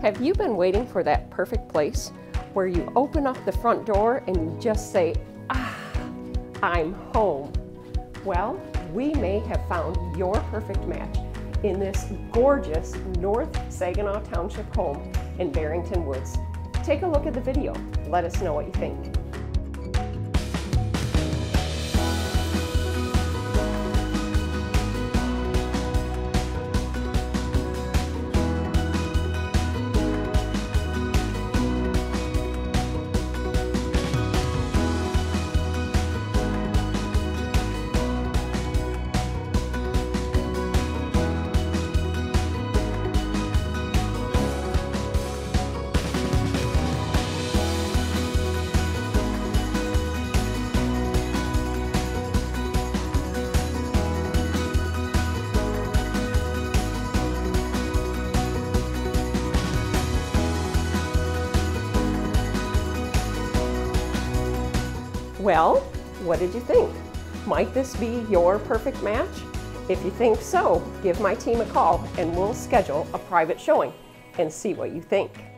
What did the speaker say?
Have you been waiting for that perfect place where you open up the front door and you just say, ah, I'm home? Well, we may have found your perfect match in this gorgeous North Saginaw Township home in Barrington Woods. Take a look at the video. Let us know what you think. Well, what did you think? Might this be your perfect match? If you think so, give my team a call and we'll schedule a private showing and see what you think.